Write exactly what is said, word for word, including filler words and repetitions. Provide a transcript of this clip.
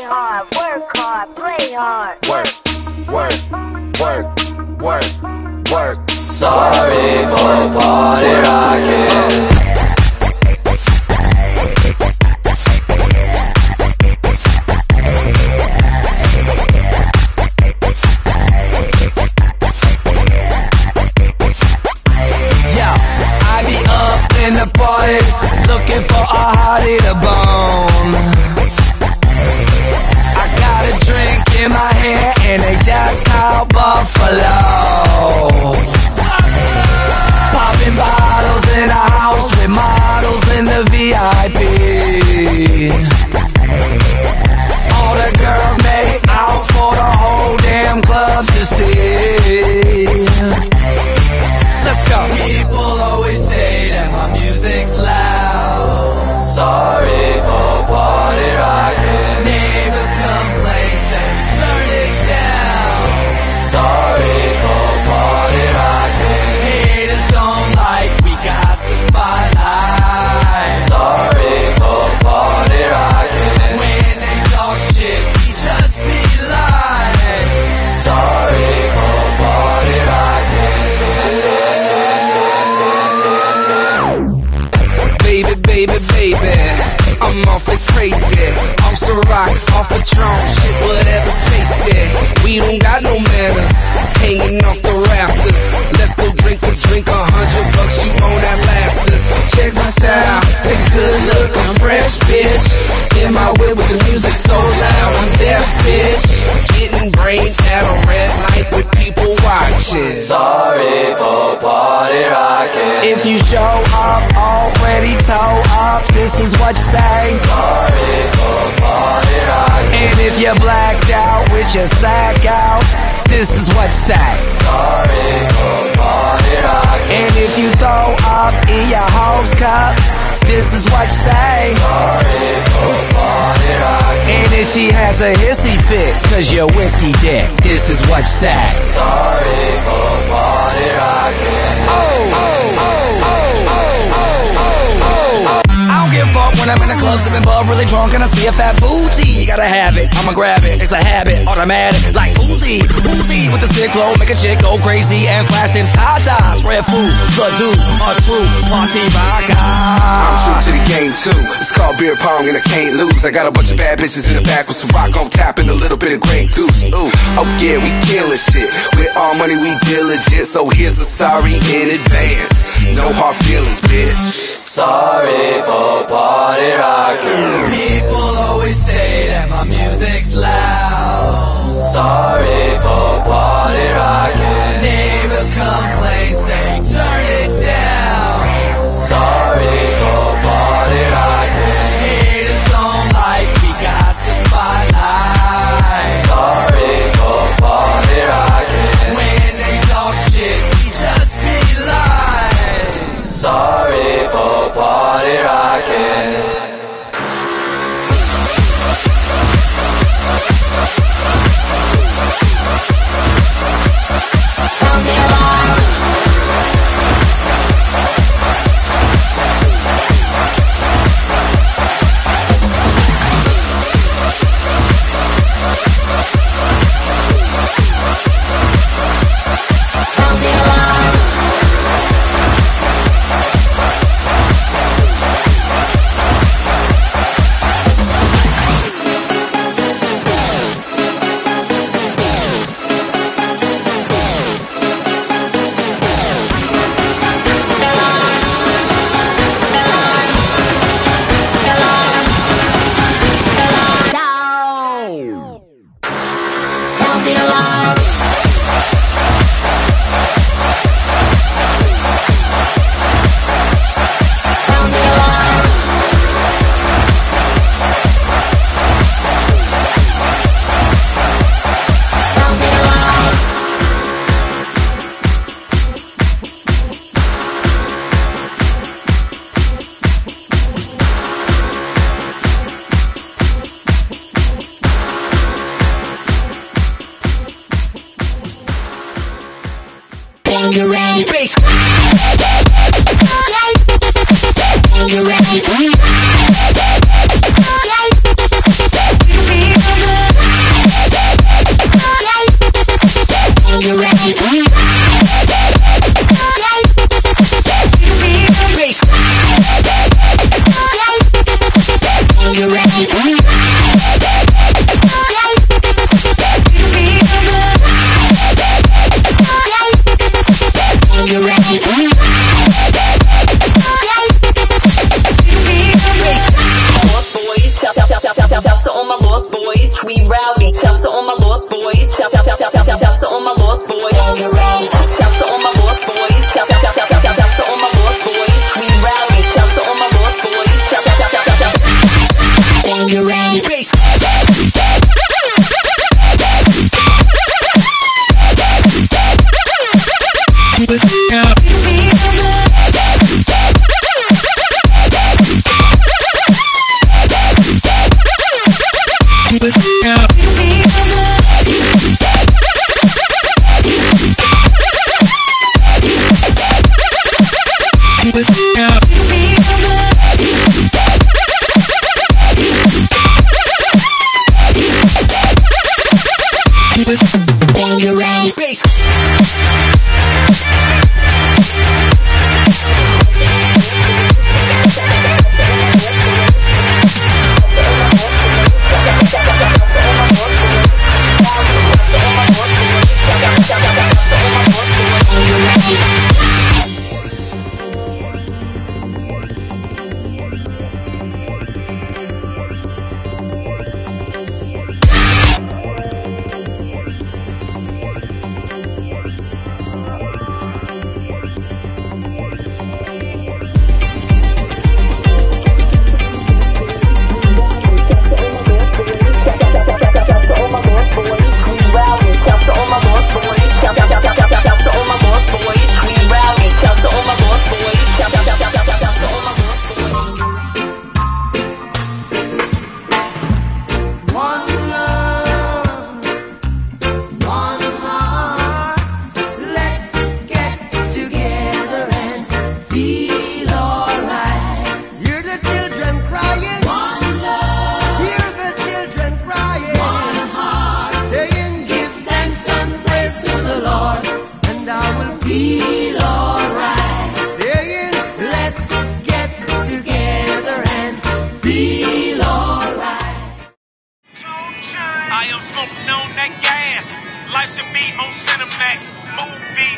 hard, work hard, play hard. Work, work, work, work, work. Sorry for party rocking. In the party, looking for a hottie to bone. I got a drink in my hand and they just called Buffalo. Popping bottles in a house with models in the V I P. All the girls make out for the whole damn club to see. Let's go. People always say that my music's loud. Sorry for party rocking. Neighbors complain, say turn it down. Sorry for party rocking. Haters don't like we got the spotlight. Sorry for party rocking. When they talk shit, we just be lying. Sorry for party rocking. Baby, baby, baby, I'm awfully crazy. Off Ciroc, off Patron, shit, whatever's tasty. We don't got no manners, hanging off the rafters. Let's go drink a drink, a hundred bucks, you won't outlast us. Check my style, take a good look, I'm fresh, bitch. In my way with the music so loud, I'm deaf, bitch. Getting brain at a red light with people watching. Sorry for party rocking. If you show up already toe up, this is what you say. Sorry for party rocking. And if you're blacked out with your sack out, this is what you say. Sorry for party rocking. And if you throw up in your hose cup, this is what you say. Sorry for party rocking. And if she has a hissy fit, cause you're whiskey dick, this is what you say. Sorry for party rocking. Oh, oh, oh, oh, oh, oh, oh, oh. I don't give a fuck when I'm in the club sipping bub, really drunk and I see a fat booty. Gotta have it, I'ma grab it, it's a habit, automatic, like Uzi, Uzi with the sick flow, make a chick go crazy and flash them tatas. Red food, the dude, a true party rocker. I'm true to the game too. It's called beer pong and I can't lose. I got a bunch of bad bitches in the back with some rock on tap and a little bit of Grey Goose. Ooh, oh yeah, we killing shit. With all money we diligent, so here's a sorry in advance. No hard feelings, bitch. Sorry for party rocking. People always say that my music's loud. Sorry for party rocking. Neighbors complain, say turn it down. Sorry for party rocking. Haters don't like we got the spotlight. Sorry for party rocking. When they talk shit, we just be lying. Sorry for party rocking. we rowdy. Shouts to all my lost boys. Shouts shout, shout, shout, shout, shout to all my lost boys. Shouts to all my lost boys. Shouts shout, shout, shout, shout, shout to all my lost boys. We rowdy. Shouts to all my lost boys. Shout shout, shout, shout, shout, shout. Bang around. Bass. Bang around. Bass. Feel alright, saying let's get together and feel alright. I am smoking on that gas. Life should be on Cinemax. Movies.